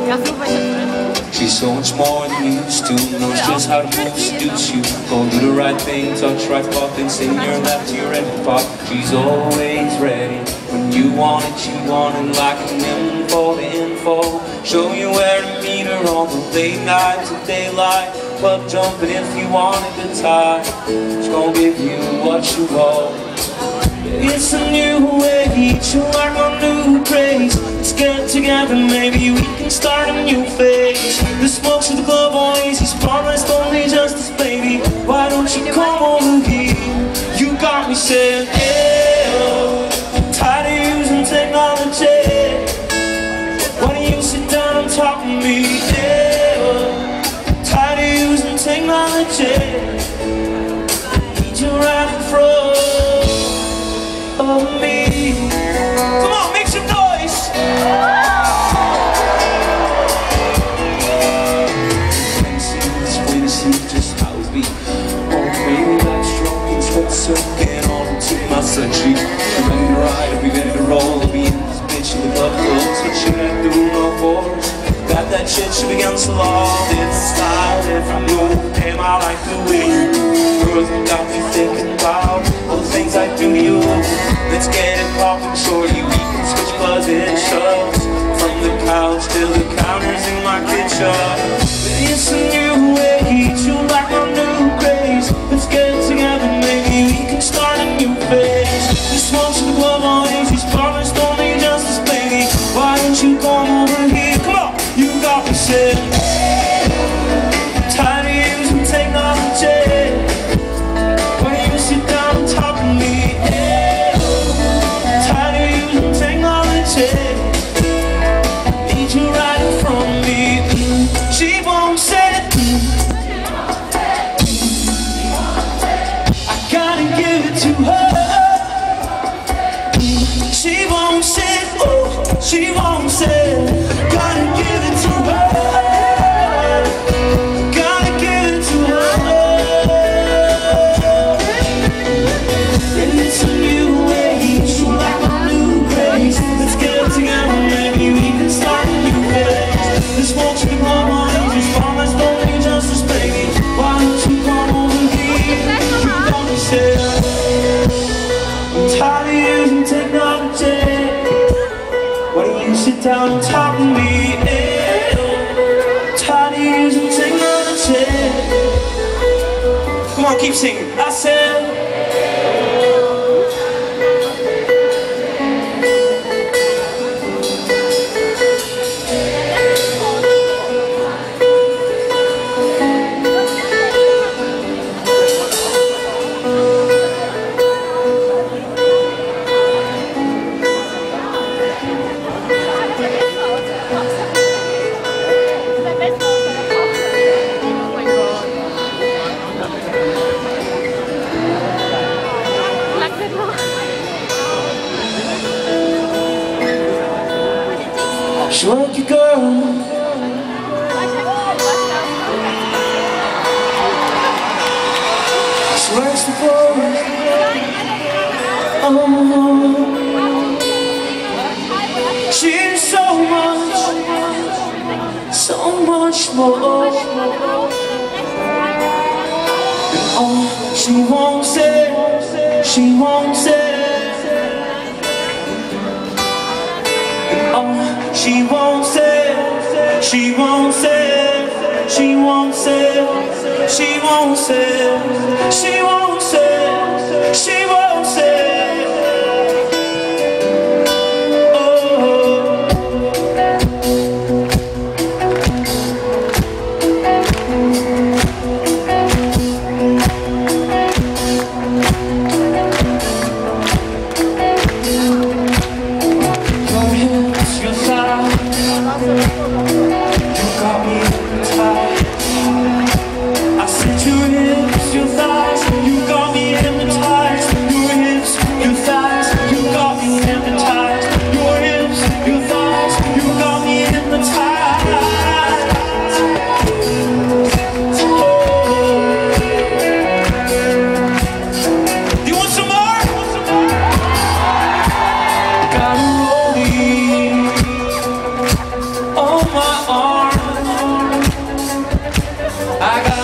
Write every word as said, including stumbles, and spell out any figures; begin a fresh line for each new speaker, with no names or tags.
She's so much more than you used to. Knows just how to move, seduce you. Go do the right thing, touch right spot, then say your left to your right pot. She's always ready when you want it. She want it like an info to info. Show you where to meet her on the late nights of daylight. Club jumping if you want a good time. She's gonna give you what you want. It's a new way, each you like a new craze. Let's get together, maybe we can start a new phase. The smokes of the club always, he's promised only justice, baby. Why don't you come over here? You got me saying, yeah, I'm tired of using technology. Why don't you sit down and talk to me? Yeah, I'm tired of using technology. Need you right in front of me. Come on, make some noise. Explain to see just how it be. Oh, baby, that strong and sweat soaking on to my sunshine. I'm ready to ride, I'll be ready to roll. I'll be in this bitch in the club clothes. What should I do no force? Got that shit should be against the law. It's a style, different move. Damn, I like the way you move. Girls got me thinking about all the things I do to you. Let's get it poppin', shorty. We can switch positions from the couch to the counters in my kitchen. It's a new way, you like my new craze. Let's get together, maybe we can start a new phase. This one's the club on age, he's promised only justice, baby. Why don't you come over here? Come on, you got me said. Tired of using technology. Why don't you sit down and talk to me? Need you right in front of me. She won't say it. I gotta give it to her. She won't say it. Ooh, she won't say it. Gotta give it to her. Gotta give it to her. And it's a new way. You like my new craze. Let's get it together, maybe we can start a new phase. This won't you come on, just promise don't need justice, baby. Why don't you come over here? You got me said, I'm tired of using technology. Why don't you sit down and talk to me? Yeah. I'm tired of using technology. Come on, keep singing. I said. Shrunk you, girl. She works the floor. Oh, she's so much, so much more. And oh, she won't say, she won't say. She won't say, she won't say, she won't say, she won't say, she won't say, she won't say. Oh my arms. I got